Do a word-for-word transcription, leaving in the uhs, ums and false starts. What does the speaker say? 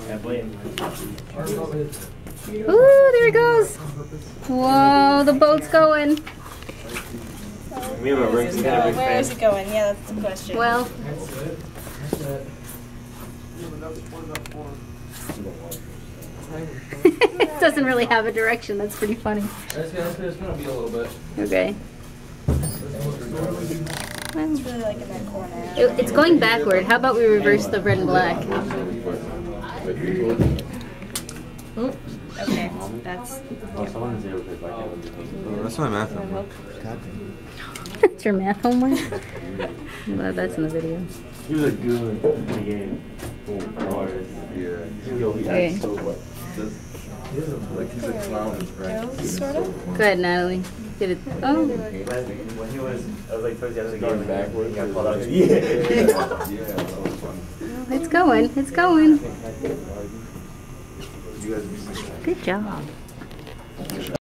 Ooh, there it goes. Whoa, the boat's going. We have a ring to get a big Where fan. is it going? Yeah, that's the question. Well, it doesn't really have a direction. That's pretty funny. It's gonna be a little bit. Okay. It's really like in that corner. It, it's going backward. How about we reverse the red and black? Oh. Okay, that's. That's my math homework. That's your math homework? Well, that's in the video. He was a goon in the game. Yeah. Okay. Like he's a clown in practice. Sort of. Go ahead, Natalie. Get it. Oh. When he was, I was like towards the end of the game, backwards, he got called out. Yeah. Yeah. It's going. It's going. Good job.